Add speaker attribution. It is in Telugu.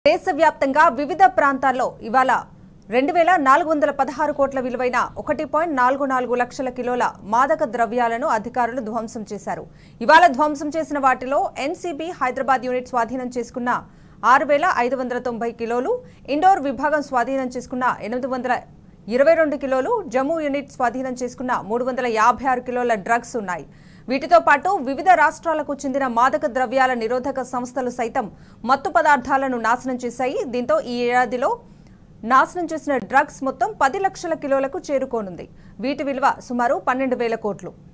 Speaker 1: దేశవ్యాప్తంగా వివిధ ప్రాంతాల్లో ఇవాళ 2416 కోట్ల విలువైన 1.44 లక్షల కిలోల మాదక ద్రవ్యాలను అధికారులు ధ్వంసం చేశారు. ఇవాళ ధ్వంసం చేసిన వాటిలో ఎన్సీబీ హైదరాబాద్ యూనిట్ స్వాధీనం చేసుకున్న 6590 కిలోలు, ఇండోర్ విభాగం స్వాధీనం చేసుకున్న 822 కిలోలు, జమ్మూ యూనిట్ స్వాధీనం చేసుకున్న 356 కిలోల డ్రగ్స్ ఉన్నాయి. వీటితో పాటు వివిధ రాష్ట్రాలకు చెందిన మాదక ద్రవ్యాల నిరోధక సంస్థలు సైతం మత్తు పదార్థాలను నాశనం చేశాయి. దీంతో ఈ ఏడాదిలో నాశనం చేసిన డ్రగ్స్ మొత్తం 10 లక్షల కిలోలకు చేరుకోనుంది. వీటి విలువ సుమారు 12,000 కోట్లు.